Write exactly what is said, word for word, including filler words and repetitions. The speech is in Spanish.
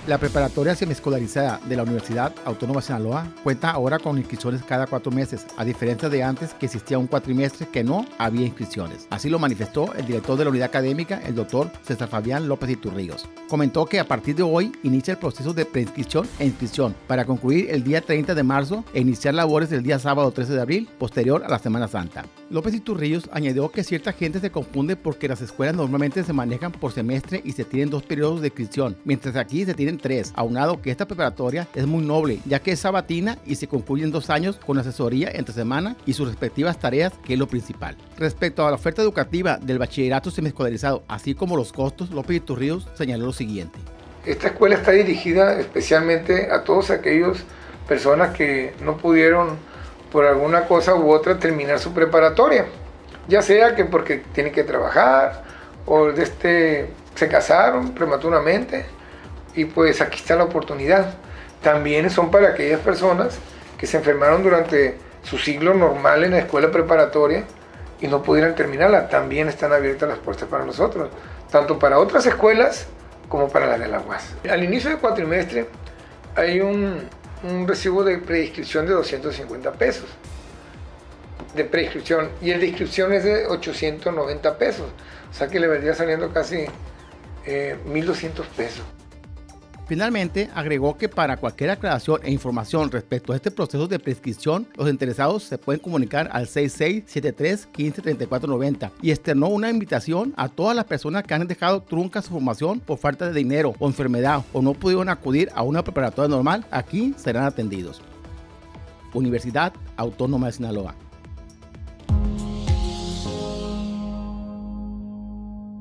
La preparatoria semiescolarizada de la Universidad Autónoma de Sinaloa cuenta ahora con inscripciones cada cuatro meses, a diferencia de antes que existía un cuatrimestre que no había inscripciones. Así lo manifestó el director de la unidad académica, el doctor César Fabián López Iturríos. Comentó que a partir de hoy inicia el proceso de preinscripción e inscripción para concluir el día treinta de marzo e iniciar labores el día sábado trece de abril, posterior a la Semana Santa. López Iturríos añadió que cierta gente se confunde porque las escuelas normalmente se manejan por semestre y se tienen dos periodos de inscripción, mientras aquí se tienen tres, aunado que esta preparatoria es muy noble, ya que es sabatina y se concluyen dos años con asesoría entre semana y sus respectivas tareas, que es lo principal. Respecto a la oferta educativa del bachillerato semiescolarizado, así como los costos, López Iturríos señaló lo siguiente. Esta escuela está dirigida especialmente a todos aquellos personas que no pudieron por alguna cosa u otra terminar su preparatoria, ya sea que porque tienen que trabajar o de este, se casaron prematuramente. Y pues aquí está la oportunidad. También son para aquellas personas que se enfermaron durante su ciclo normal en la escuela preparatoria y no pudieran terminarla. También están abiertas las puertas para nosotros, tanto para otras escuelas como para las de la U A S. Al inicio del cuatrimestre hay un, un recibo de preinscripción de doscientos cincuenta pesos de preinscripción y el de inscripción es de ochocientos noventa pesos, o sea que le vendría saliendo casi eh, mil doscientos pesos. Finalmente, agregó que para cualquier aclaración e información respecto a este proceso de prescripción, los interesados se pueden comunicar al seis seis siete tres, uno cinco tres cuatro nueve cero y externó una invitación a todas las personas que han dejado trunca su formación por falta de dinero o enfermedad o no pudieron acudir a una preparatoria normal. Aquí serán atendidos. Universidad Autónoma de Sinaloa.